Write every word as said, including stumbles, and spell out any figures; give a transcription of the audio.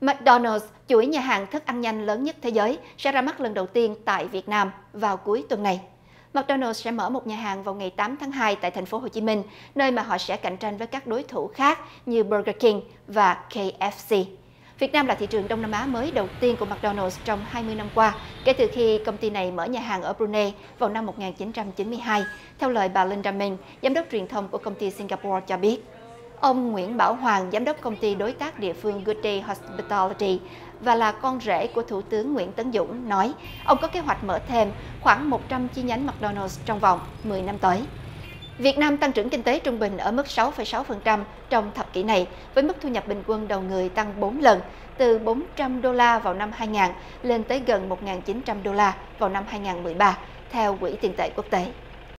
McDonald's, chuỗi nhà hàng thức ăn nhanh lớn nhất thế giới, sẽ ra mắt lần đầu tiên tại Việt Nam vào cuối tuần này. McDonald's sẽ mở một nhà hàng vào ngày tám tháng hai tại thành phố Hồ Chí Minh, nơi mà họ sẽ cạnh tranh với các đối thủ khác như Burger King và K F C. Việt Nam là thị trường Đông Nam Á mới đầu tiên của McDonald's trong hai mươi năm qua, kể từ khi công ty này mở nhà hàng ở Brunei vào năm một nghìn chín trăm chín mươi hai, theo lời bà Linda Minh, giám đốc truyền thông của công ty Singapore cho biết. Ông Nguyễn Bảo Hoàng, giám đốc công ty đối tác địa phương Good Day Hospitality và là con rể của Thủ tướng Nguyễn Tấn Dũng, nói ông có kế hoạch mở thêm khoảng một trăm chi nhánh McDonald's trong vòng mười năm tới. Việt Nam tăng trưởng kinh tế trung bình ở mức sáu phẩy sáu phần trăm trong thập kỷ này, với mức thu nhập bình quân đầu người tăng bốn lần, từ bốn trăm đô la vào năm hai nghìn lên tới gần một nghìn chín trăm đô la vào năm hai nghìn mười ba, theo Quỹ tiền tệ quốc tế.